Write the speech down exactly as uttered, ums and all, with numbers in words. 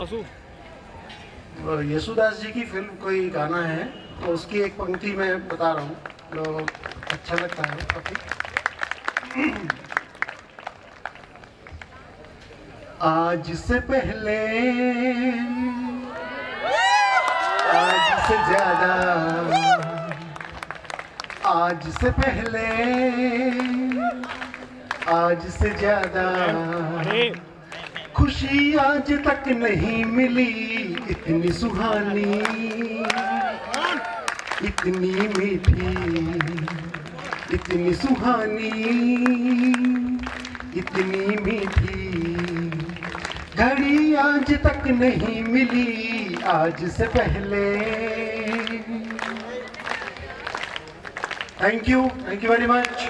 पशु यशुदास जी की फिल्म कोई गाना है तो उसकी एक पंक्ति मैं बता रहा हूँ, तो अच्छा लगता है काफी। आज से पहले, आज से ज्यादा, आज से पहले, आज से ज्यादा खुशी आज तक नहीं मिली, इतनी सुहानी, इतनी मीठी, इतनी सुहानी, इतनी मीठी घड़ी आज तक नहीं मिली, आज से पहले। Thank you, thank you very much.